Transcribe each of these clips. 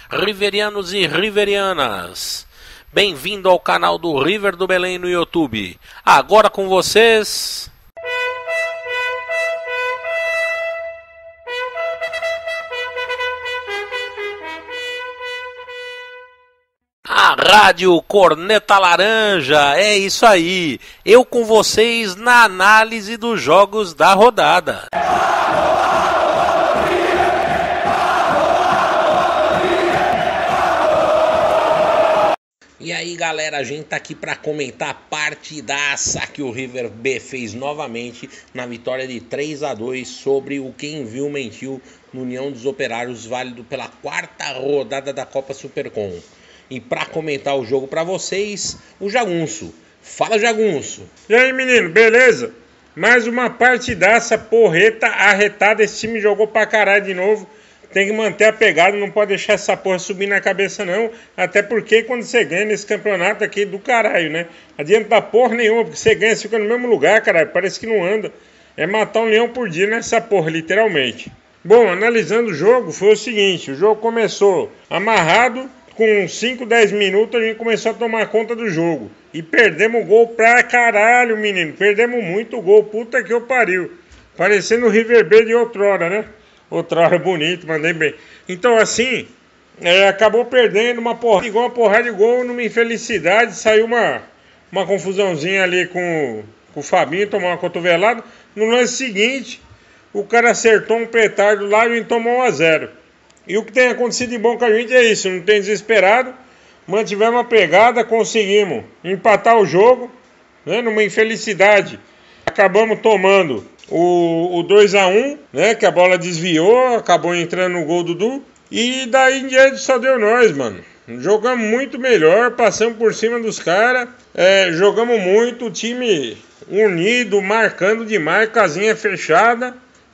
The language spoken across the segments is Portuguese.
Riverianos e riverianas, bem-vindo ao canal do River do Belém no YouTube. Agora com vocês... a Rádio Corneta Laranja, é isso aí, eu com vocês na análise dos jogos da rodada. E aí galera, a gente tá aqui para comentar a partidaça que o River B fez novamente na vitória de 3-2 sobre o Quem Viu Mentiu no União dos Operários, válido pela 4ª rodada da Copa Supercom. E para comentar o jogo para vocês, o Jagunço. Fala, Jagunço. E aí, menino, beleza? Mais uma partidaça porreta, arretada. Esse time jogou pra caralho de novo. Tem que manter a pegada, não pode deixar essa porra subir na cabeça não. Até porque quando você ganha nesse campeonato aqui do caralho, né? Adianta porra nenhuma, porque você ganha, você fica no mesmo lugar, caralho. Parece que não anda. É matar um leão por dia nessa porra, literalmente. Bom, analisando o jogo, foi o seguinte. O jogo começou amarrado. Com 5, 10 minutos a gente começou a tomar conta do jogo. E perdemos o gol pra caralho, menino. Perdemos muito gol. Puta que eu pariu. Parecendo o River B de outrora, né? Outrora bonito, mandei bem. Então assim, acabou perdendo uma porrada de gol numa infelicidade. Saiu uma confusãozinha ali com o Fabinho, tomou uma cotovelada. No lance seguinte, o cara acertou um petardo lá e a gente tomou 1-0. E o que tem acontecido de bom com a gente é isso, não tem desesperado, mantivemos a pegada, conseguimos empatar o jogo, né, numa infelicidade. Acabamos tomando o 2-1, né, que a bola desviou, acabou entrando no gol do Dudu, e daí em diante só deu nós, mano. Jogamos muito melhor, passamos por cima dos caras, jogamos muito, o time unido, marcando demais, casinha fechada.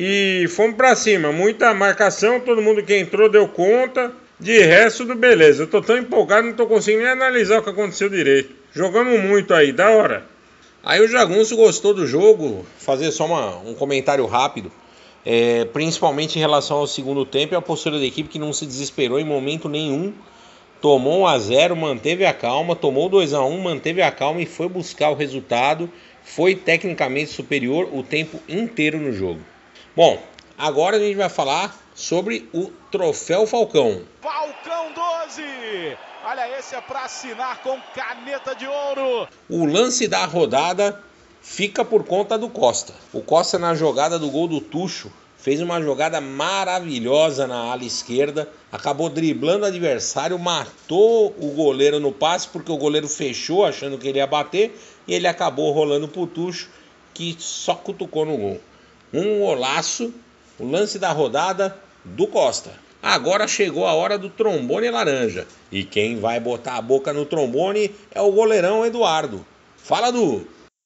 E fomos pra cima, muita marcação, todo mundo que entrou deu conta. De resto, do beleza. Eu tô tão empolgado, não tô conseguindo nem analisar o que aconteceu direito. Jogamos muito aí, da hora. Aí o Jagunço gostou do jogo, fazer só um comentário rápido. Principalmente em relação ao segundo tempo e a postura da equipe que não se desesperou em momento nenhum. Tomou 1-0, manteve a calma, tomou 2-1, manteve a calma e foi buscar o resultado. Foi tecnicamente superior o tempo inteiro no jogo. Bom, agora a gente vai falar sobre o Troféu Falcão. Falcão 12! Olha, esse é para assinar com caneta de ouro. O lance da rodada fica por conta do Costa. O Costa, na jogada do gol do Tucho, fez uma jogada maravilhosa na ala esquerda. Acabou driblando o adversário, matou o goleiro no passe, porque o goleiro fechou achando que ele ia bater. E ele acabou rolando pro Tucho, que só cutucou no gol. Um golaço, o lance da rodada do Costa. Agora chegou a hora do trombone laranja. E quem vai botar a boca no trombone é o goleirão Eduardo. Fala, Du!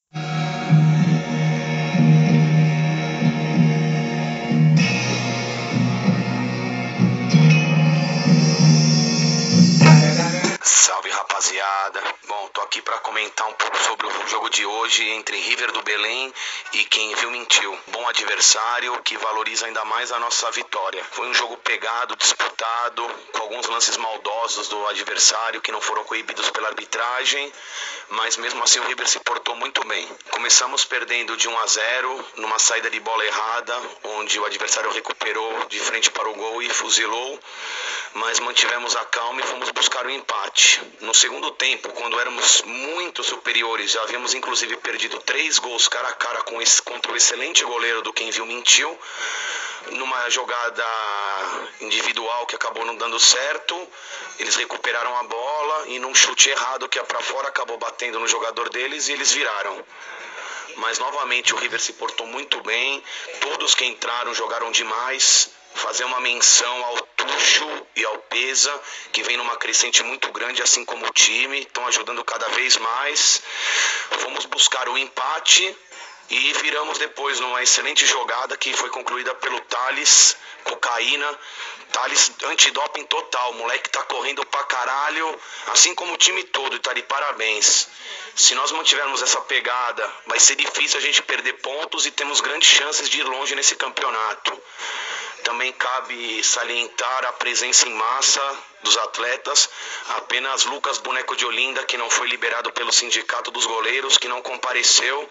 Salve, rapaziada. Bom, tô aqui pra comentar um pouco sobre o jogo de hoje entre River do Belém e Quem Viu Mentiu. Bom adversário que valoriza ainda mais a nossa vitória. Foi um jogo pegado, disputado, com alguns lances maldosos do adversário que não foram coibidos pela arbitragem, mas mesmo assim o River se portou muito bem. Começamos perdendo de 1-0 numa saída de bola errada, onde o adversário recuperou de frente para o gol e fuzilou, mas mantivemos a calma e fomos buscar o empate. No segundo tempo, quando éramos muito superiores, já havíamos inclusive perdido 3 gols cara a cara contra o excelente goleiro do Quem Viu Mentiu, numa jogada individual que acabou não dando certo. Eles recuperaram a bola e num chute errado que ia para fora acabou batendo no jogador deles e eles viraram. Mas novamente o River se portou muito bem, todos que entraram jogaram demais. Fazer uma menção ao Tucho e ao Pesa, que vem numa crescente muito grande, assim como o time, estão ajudando cada vez mais. Fomos buscar o empate e viramos depois numa excelente jogada que foi concluída pelo Thales, cocaína. Thales antidoping total, o moleque tá correndo pra caralho, assim como o time todo, e tá de parabéns. Se nós mantivermos essa pegada, vai ser difícil a gente perder pontos e temos grandes chances de ir longe nesse campeonato. Também cabe salientar a presença em massa dos atletas. Apenas Lucas Boneco de Olinda, que não foi liberado pelo Sindicato dos Goleiros, que não compareceu,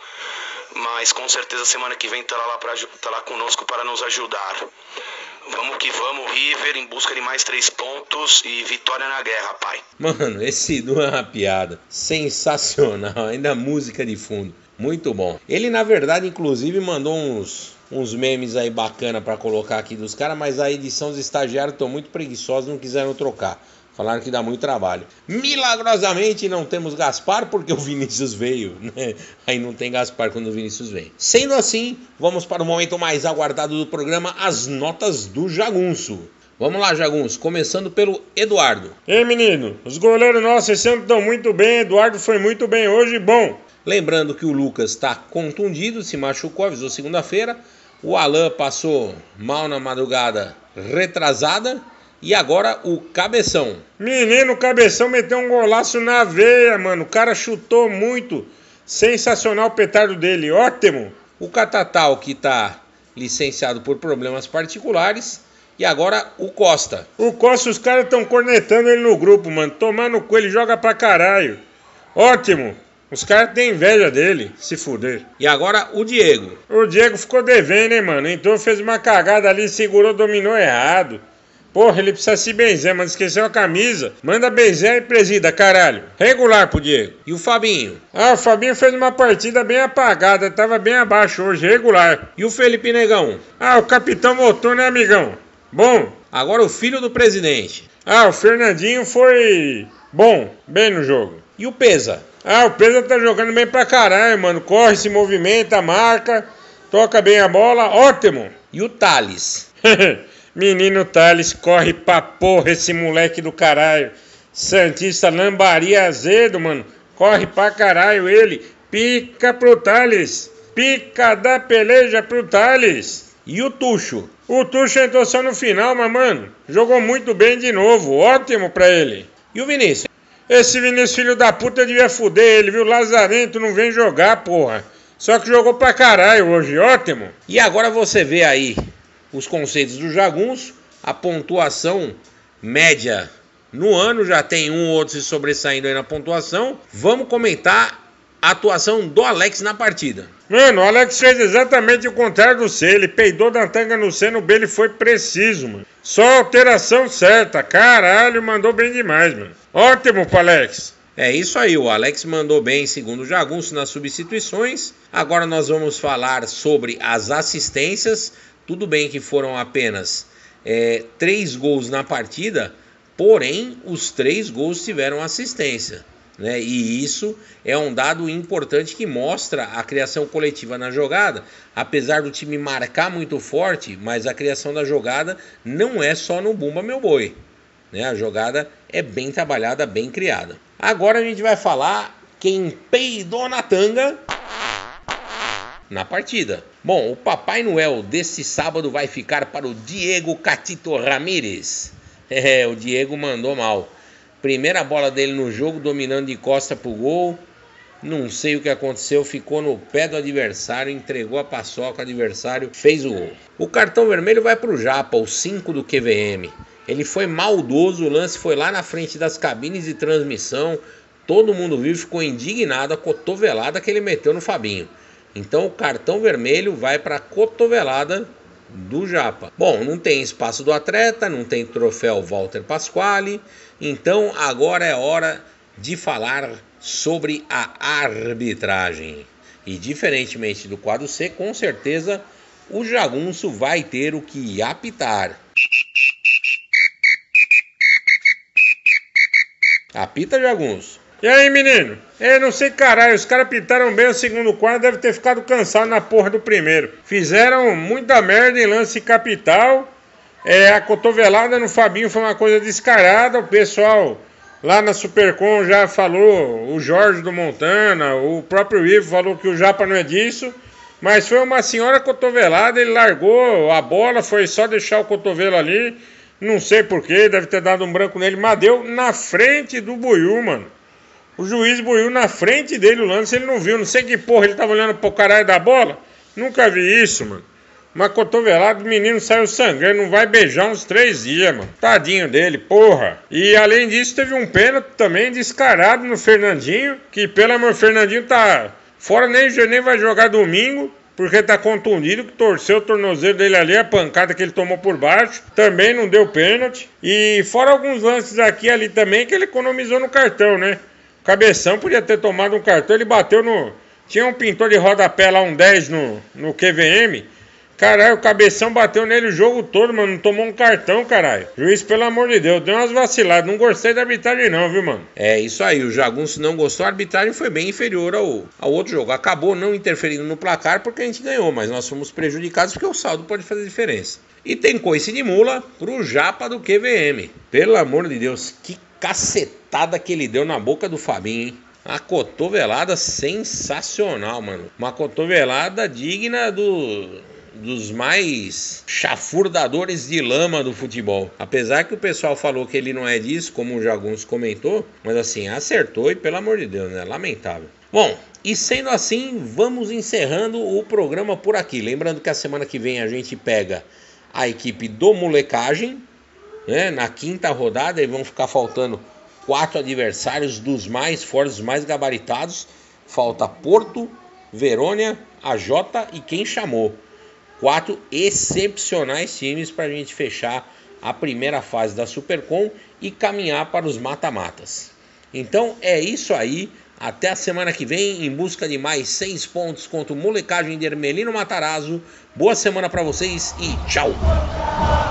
mas com certeza semana que vem estará lá conosco para nos ajudar. Vamos que vamos, River, em busca de mais 3 pontos e vitória na guerra, pai. Mano, esse Edu é uma piada sensacional, ainda música de fundo, muito bom. Ele na verdade inclusive mandou uns memes aí bacana pra colocar aqui dos caras, mas a edição dos estagiários estão muito preguiçosos, não quiseram trocar. Falaram que dá muito trabalho. Milagrosamente não temos Gaspar porque o Vinícius veio, né? Aí não tem Gaspar quando o Vinícius vem. Sendo assim, vamos para o momento mais aguardado do programa, as notas do Jagunço. Vamos lá, Jagunço, começando pelo Eduardo. Ei, menino, os goleiros nossos esse ano estão muito bem, Eduardo foi muito bem hoje, bom. Lembrando que o Lucas está contundido, se machucou, avisou segunda-feira. O Alan passou mal na madrugada retrasada. E agora o Cabeção. Menino, o Cabeção meteu um golaço na veia, mano. O cara chutou muito. Sensacional o petardo dele, ótimo. O Catatal, que tá licenciado por problemas particulares. E agora o Costa. O Costa, os caras estão cornetando ele no grupo, mano. Tomando no cu, ele joga pra caralho. Ótimo. Os caras têm inveja dele, se fuder. E agora o Diego. O Diego ficou devendo, hein, mano. Então fez uma cagada ali, segurou, dominou errado. Porra, ele precisa se benzer, mas esqueceu a camisa. Manda benzer e presida, caralho. Regular pro Diego. E o Fabinho? Ah, o Fabinho fez uma partida bem apagada. Tava bem abaixo hoje, regular. E o Felipe Negão? Ah, o capitão voltou, né, amigão? Bom. Agora o filho do presidente. Ah, o Fernandinho foi bom, bem no jogo. E o Pesa? Ah, o Pesa tá jogando bem pra caralho, mano. Corre, se movimenta, marca, toca bem a bola, ótimo. E o Thales? Menino Thales, corre pra porra esse moleque do caralho. Santista lambaria azedo, mano. Corre pra caralho ele. Pica pro Thales. Pica da peleja pro Thales. E o Tuxo? O Tuxo entrou só no final, mas, mano, jogou muito bem de novo. Ótimo pra ele. E o Vinícius? Esse Vinícius, filho da puta, devia fuder ele, viu? Lazarento não vem jogar, porra. Só que jogou pra caralho hoje. Ótimo. E agora você vê aí os conceitos do Jagunço, a pontuação média no ano, já tem um ou outro se sobressaindo aí na pontuação. Vamos comentar a atuação do Alex na partida. Mano, o Alex fez exatamente o contrário do C, ele peidou da tanga no C, no B ele foi preciso, mano. Só alteração certa, caralho, mandou bem demais, mano. Ótimo pro Alex. É isso aí, o Alex mandou bem segundo o Jagunço nas substituições. Agora nós vamos falar sobre as assistências. Tudo bem que foram apenas 3 gols na partida, porém os 3 gols tiveram assistência, né? E isso é um dado importante que mostra a criação coletiva na jogada. Apesar do time marcar muito forte, mas a criação da jogada não é só no Bumba Meu Boi, né? A jogada é bem trabalhada, bem criada. Agora a gente vai falar quem peidou na tanga na partida. Bom, o Papai Noel desse sábado vai ficar para o Diego Catito Ramírez. O Diego mandou mal. Primeira bola dele no jogo, dominando de costa pro gol. Não sei o que aconteceu, ficou no pé do adversário, entregou a paçoca, o adversário fez o gol. O cartão vermelho vai pro Japa, o 5 do QVM. Ele foi maldoso, o lance foi lá na frente das cabines de transmissão. Todo mundo viu, ficou indignado, a cotovelada que ele meteu no Fabinho. Então o cartão vermelho vai para a cotovelada do Japa. Bom, não tem espaço do atleta, não tem troféu Walter Pasquale. Então agora é hora de falar sobre a arbitragem. E diferentemente do quadro C, com certeza o Jagunço vai ter o que apitar. Apita, Jagunço. E aí, menino? Eu não sei, caralho, os caras pintaram bem o segundo quadro, deve ter ficado cansado na porra do primeiro. Fizeram muita merda em lance capital. A cotovelada no Fabinho foi uma coisa descarada. O pessoal lá na Supercom já falou, o Jorge do Montana, o próprio Ivo falou que o Japa não é disso. Mas foi uma senhora cotovelada, ele largou a bola, foi só deixar o cotovelo ali. Não sei porquê, deve ter dado um branco nele, mas deu na frente do Buiú, mano. O juiz Buiú na frente dele o lance, ele não viu. Não sei que porra, ele tava olhando pro caralho da bola. Nunca vi isso, mano. Uma cotovelada, o menino saiu sangrando, não vai beijar uns 3 dias, mano. Tadinho dele, porra. E além disso, teve um pênalti também descarado no Fernandinho, que pelo amor, Fernandinho tá fora, nem vai jogar domingo, porque tá contundido, que torceu o tornozelo dele ali, a pancada que ele tomou por baixo, também não deu pênalti. E fora alguns lances aqui e ali também, que ele economizou no cartão, né? O Cabeção podia ter tomado um cartão, ele bateu no... Tinha um pintor de rodapé lá, um 10 no QVM. Caralho, o Cabeção bateu nele o jogo todo, mano. Não tomou um cartão, caralho. Juiz, pelo amor de Deus, deu umas vaciladas. Não gostei da arbitragem não, viu, mano? É isso aí, o Jagunço não gostou. A arbitragem foi bem inferior ao outro jogo. Acabou não interferindo no placar porque a gente ganhou, mas nós fomos prejudicados porque o saldo pode fazer diferença. E tem coice de mula pro Japa do QVM. Pelo amor de Deus, que cacetada que ele deu na boca do Fabinho, hein? Uma cotovelada sensacional, mano. Uma cotovelada digna dos mais chafurdadores de lama do futebol. Apesar que o pessoal falou que ele não é disso, como o Jagunço comentou, mas assim, acertou e pelo amor de Deus, né? Lamentável. Bom, e sendo assim, vamos encerrando o programa por aqui. Lembrando que a semana que vem a gente pega a equipe do Molecagem, né? Na 5ª rodada, e vão ficar faltando 4 adversários dos mais fortes, dos mais gabaritados. Falta Porto, Verônia, AJ e quem chamou. 4 excepcionais times para a gente fechar a primeira fase da Supercom e caminhar para os mata-matas. Então é isso aí. Até a semana que vem em busca de mais 6 pontos contra o Molecagem de Hermelino Matarazzo. Boa semana para vocês e tchau!